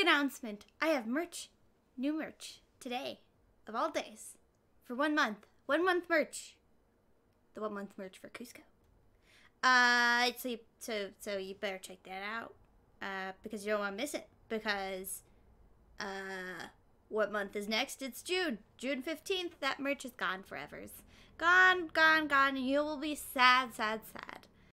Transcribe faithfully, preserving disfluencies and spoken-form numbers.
announcement. I have merch. New merch. Today. Of all days. For one month. One month merch. The one month merch for Cusco. Uh, so you, so, so you better check that out. Uh, because you don't want to miss it. Because, uh, what month is next? It's June. June fifteenth. That merch is gone forever. Gone, gone, gone. And you will be sad, sad, sad.